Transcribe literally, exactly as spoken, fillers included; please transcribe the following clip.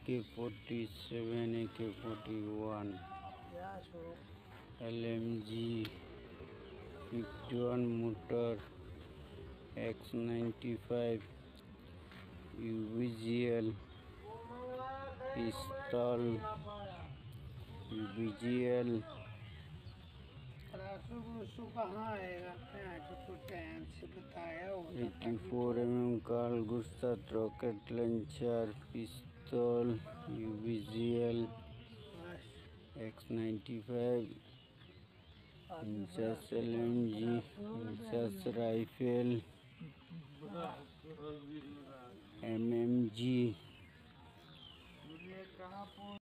K forty-seven, A K forty-one, L M G, fifty-one motor, X ninety-five, U V G L, pistol, U V G L, eighty-four millimeter Carl Gustav rocket launcher, pistol, U V G L, X ninety-five, inches L M G, inches rifle, M M G.